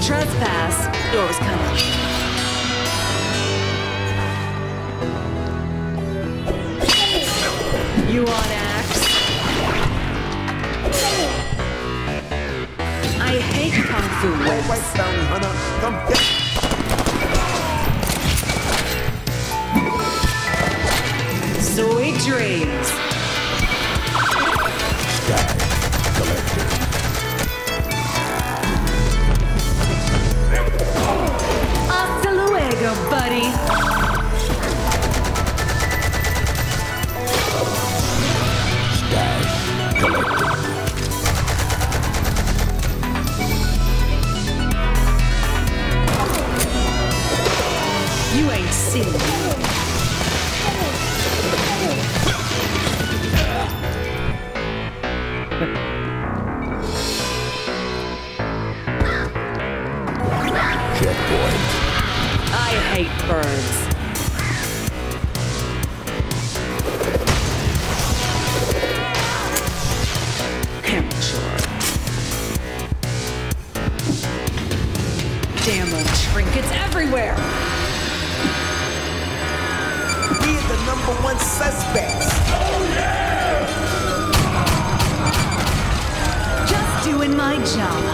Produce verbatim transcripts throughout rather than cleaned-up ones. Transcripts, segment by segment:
Trespass. Door was coming. You want axe? I hate kung fu whips. Wait, bounty hunter, come get. Sweet dreams. Hasta luego, buddy. You ain't seen me. Checkpoint. I hate birds. Amateur. Damn old trinkets everywhere. We're the number one suspects. Oh yeah! Just doing my job.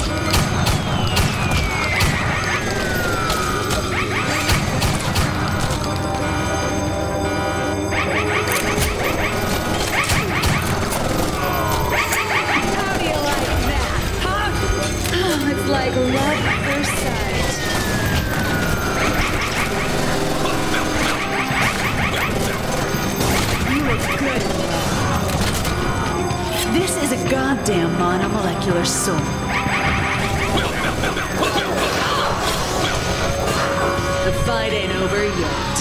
Like love at first sight. You look good. This is a goddamn monomolecular sword. The fight ain't over yet.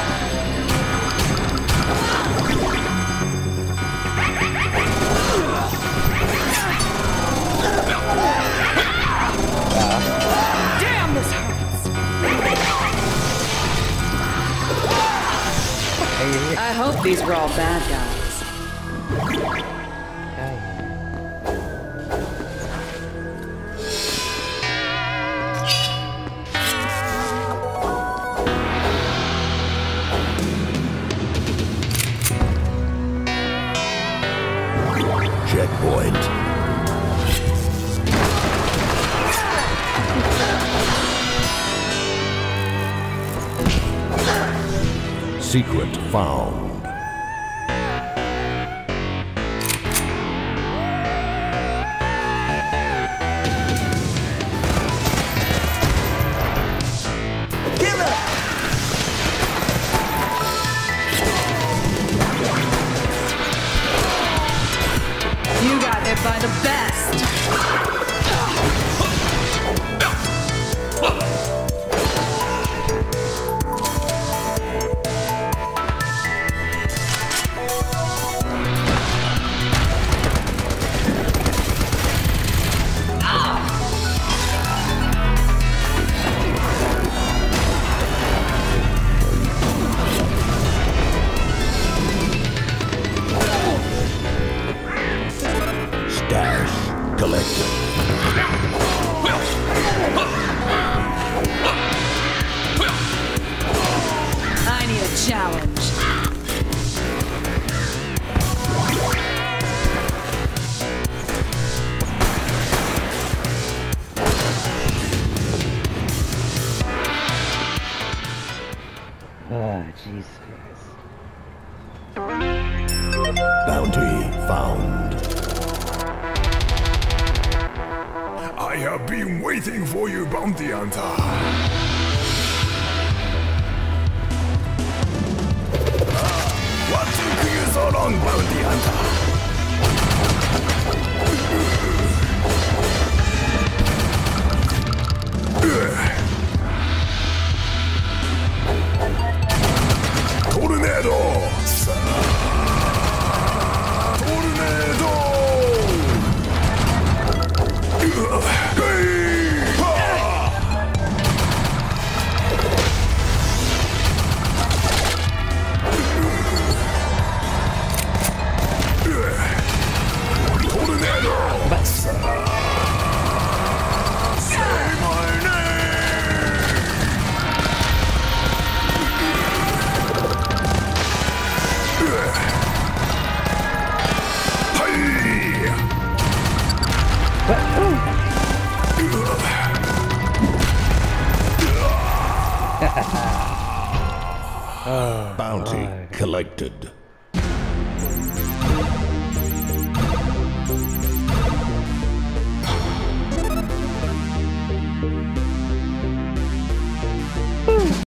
I hope these were all bad guys. Checkpoint. Secret found. You got hit by the best. Collected. I need a challenge. Ah, jeez. Bounty found. I have been waiting for you, bounty hunter. What took you so long, bounty hunter? Tornado! Tornado! Hey! Bounty collected.